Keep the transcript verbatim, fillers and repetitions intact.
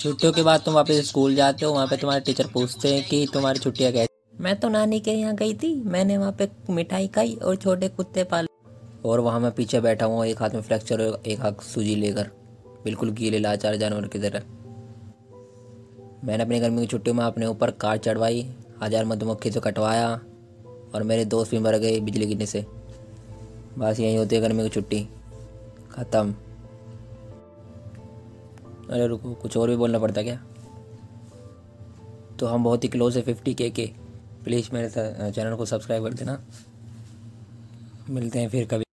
छुट्टियों के बाद तुम वापस स्कूल जाते हो, वहाँ पे तुम्हारे टीचर पूछते हैं कि तुम्हारी छुट्टियाँ कैसी। मैं तो नानी के यहाँ गई थी, मैंने वहाँ पे मिठाई खाई और छोटे कुत्ते पाले। और वहाँ मैं पीछे बैठा हुआ, एक हाथ में फ्रैक्चर और एक हाथ सूजी लेकर, बिल्कुल गीले लाचार जानवर की तरह। मैंने अपनी गर्मी की छुट्टियों में अपने ऊपर कार चढ़वाई, हजार मधुमक्खी से कटवाया और मेरे दोस्त भी मर गए बिजली गिरने से। बस यही होती है गर्मी की छुट्टी, ख़त्म। अरे रुको, कुछ और भी बोलना पड़ता क्या? तो हम बहुत ही क्लोज है फिफ्टी के के। प्लीज़ मेरे चैनल को सब्सक्राइब कर देना। मिलते हैं फिर कभी।